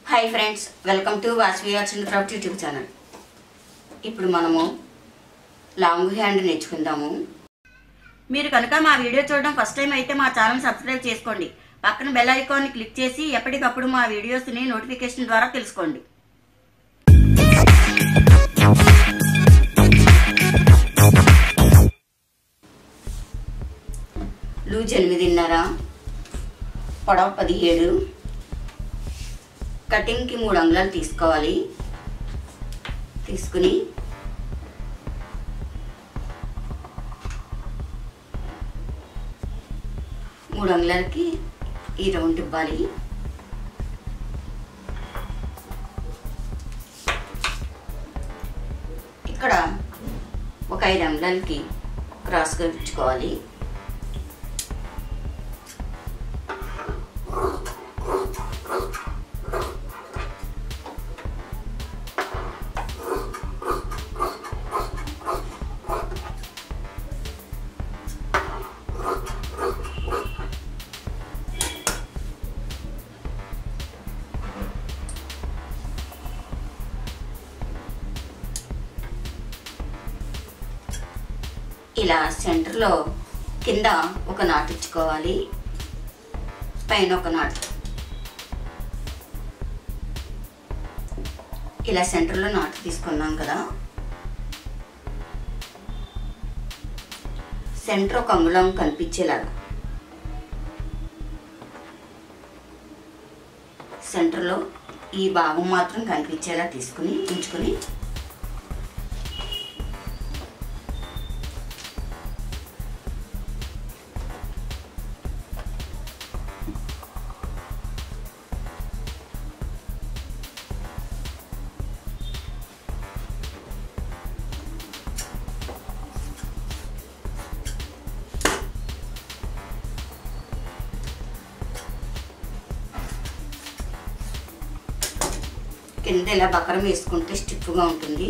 Hi friends, welcome to Vasavi arts and craft YouTube channel. ఇప్పుడు మనము long hand నేర్చుకుందాము. మీరు కనుక మా వీడియో చూడడం ఫస్ట్ టైం అయితే మా ఛానల్ సబ్స్క్రైబ్ చేసుకోండి. పక్కన బెల్ ఐకాన్ని క్లిక్ చేసి ఎప్పటికప్పుడు మా వీడియోస్ని నోటిఫికేషన్ ద్వారా తెలుసుకోండి. లూజ్ 8.5, పొడవు 17, కటింగ్కి 3 అంగుళాలు తీసుకోవాలి. తీసుకుని మూడు అంగుళాలకి ఈ రౌండ్ ఇవ్వాలి. ఇక్కడ ఒక 5 అంగుళాలకి క్రాస్గా ఇచ్చుకోవాలి. ఇలా సెంటర్లో కింద ఒక నాటు ఇచ్చుకోవాలి, పైన ఒక నాటు. ఇలా సెంటర్లో నాటు తీసుకున్నాం కదా, సెంటర్ ఒక అంగుళం కనిపించేలాగా సెంటర్లో ఈ భాగం మాత్రం కనిపించేలా తీసుకుని ఉంచుకొని కింద ఇలా బకరం వేసుకుంటే స్టిఫ్గా ఉంటుంది.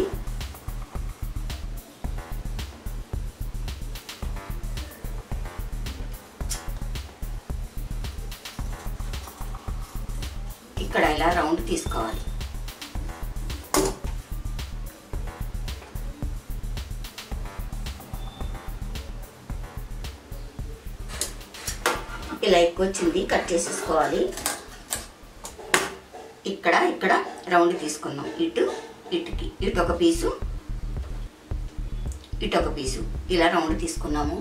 ఇక్కడ ఇలా రౌండ్ తీసుకోవాలి. ఇలా ఎక్కువ వచ్చింది, కట్ చేసేసుకోవాలి. ఇక్కడ రౌండ్ తీసుకున్నాం. ఇటు ఒక పీసు, ఇటు ఒక పీసు, ఇలా రౌండ్ తీసుకున్నాము.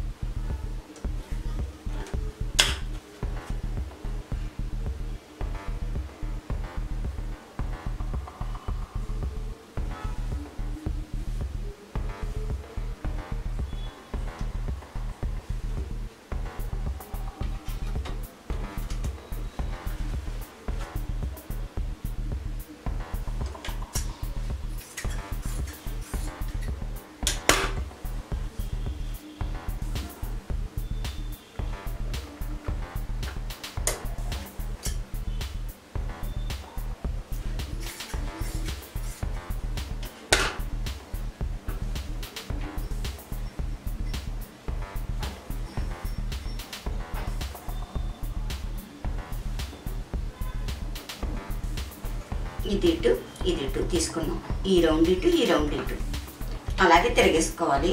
ఇది ఇటు తీసుకున్నాం. ఈ రౌండ్ ఇటు అలాగే తిరిగేసుకోవాలి.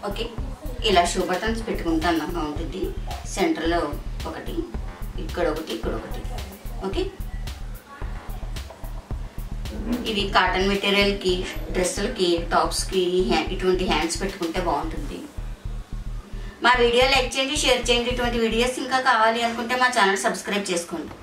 ఓకే, ఇలా షూ బటన్స్ పెట్టుకుంటే అందంగా ఉంటుంది. సెంటర్లో ఒకటి, ఇక్కడ ఒకటి, ఇక్కడ ఒకటి. ఓకే, ఇవి కాటన్ మెటీరియల్కి, డ్రెస్సులకి, టాప్స్కి ఇటువంటి హ్యాండ్స్ పెట్టుకుంటే బాగుంటుంది. మా వీడియో లైక్ చేయండి, షేర్ చేయండి. ఇటువంటి వీడియోస్ ఇంకా కావాలి అనుకుంటే మా ఛానల్ సబ్స్క్రైబ్ చేసుకోండి.